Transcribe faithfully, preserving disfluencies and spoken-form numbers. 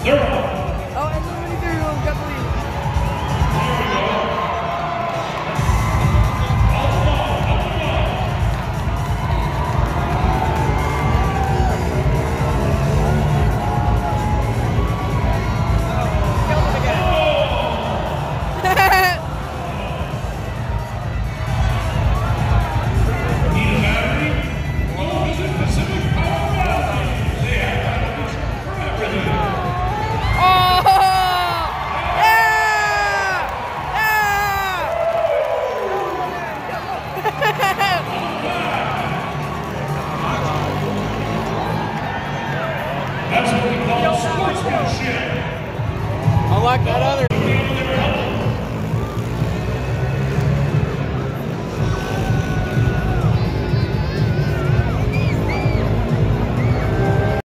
Oh, and twenty-three got the lead. That's what we call sportsmanship. I like that other.